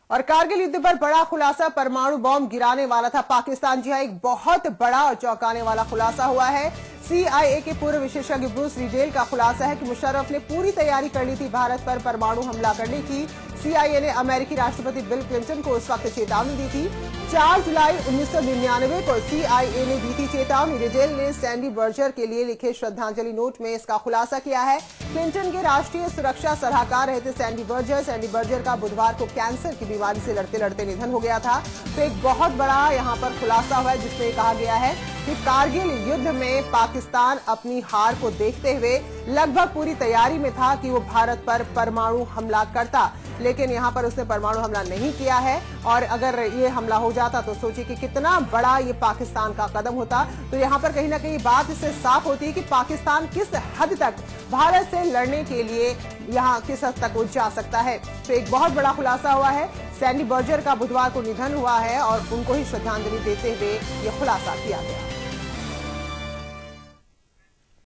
और कारगिल युद्ध पर बड़ा खुलासा, परमाणु बॉम्ब गिराने वाला था पाकिस्तान। जी हां, एक बहुत बड़ा और चौंकाने वाला खुलासा हुआ है। CIA के पूर्व विशेषज्ञ ब्रूस रिडेल का खुलासा है कि मुशर्रफ ने पूरी तैयारी कर ली थी भारत पर परमाणु हमला करने की। CIA ने अमेरिकी राष्ट्रपति बिल क्लिंटन को उस वक्त चेतावनी दी थी। 4 जुलाई 1999 को CIA ने दी थी चेतावनी। रिडेल ने सैंडी बर्जर के लिए लिखे श्रद्धांजलि नोट में इसका खुलासा किया है। क्लिंटन के राष्ट्रीय सुरक्षा सलाहकार रहे थे सैंडी बर्जर। सैंडी बर्जर का बुधवार को कैंसर की बीमारी से लड़ते लड़ते निधन हो गया था। तो एक बहुत बड़ा यहाँ पर खुलासा हुआ है जिसमें कहा गया है कि कारगिल युद्ध में पाकिस्तान अपनी हार को देखते हुए लगभग पूरी तैयारी में था कि वो भारत पर परमाणु हमला करता, लेकिन यहाँ पर उसने परमाणु हमला नहीं किया है। और अगर ये हमला हो जाता तो सोचिए कि कितना बड़ा ये पाकिस्तान का कदम होता। तो यहाँ पर कहीं ना कहीं बात इससे साफ होती है कि पाकिस्तान किस हद तक भारत से लड़ने के लिए यहाँ किस हद तक वो जा सकता है। तो एक बहुत बड़ा खुलासा हुआ है। सैंडी बर्जर का बुधवार को निधन हुआ है और उनको ही श्रद्धांजलि देते हुए ये खुलासा किया गया।